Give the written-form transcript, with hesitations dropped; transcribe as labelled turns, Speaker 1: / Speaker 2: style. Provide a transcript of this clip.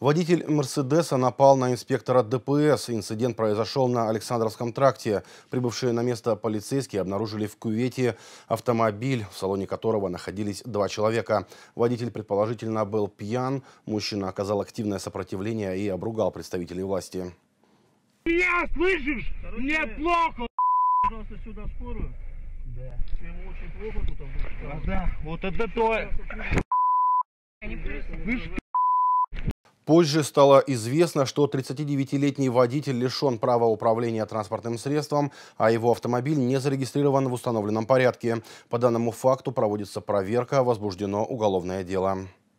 Speaker 1: Водитель «Мерседеса» напал на инспектора ДПС. Инцидент произошел на Александровском тракте. Прибывшие на место полицейские обнаружили в кювете автомобиль, в салоне которого находились 2 человека. Водитель предположительно был пьян. Мужчина оказал активное сопротивление и обругал представителей власти.
Speaker 2: Я, слышишь? Мне плохо.
Speaker 3: Пожалуйста, сюда скорую.
Speaker 2: Да.
Speaker 3: Ему очень плохо тут.
Speaker 2: Да, вот это то.
Speaker 1: Позже стало известно, что 39-летний водитель лишен права управления транспортным средством, а его автомобиль не зарегистрирован в установленном порядке. По данному факту проводится проверка, возбуждено уголовное дело.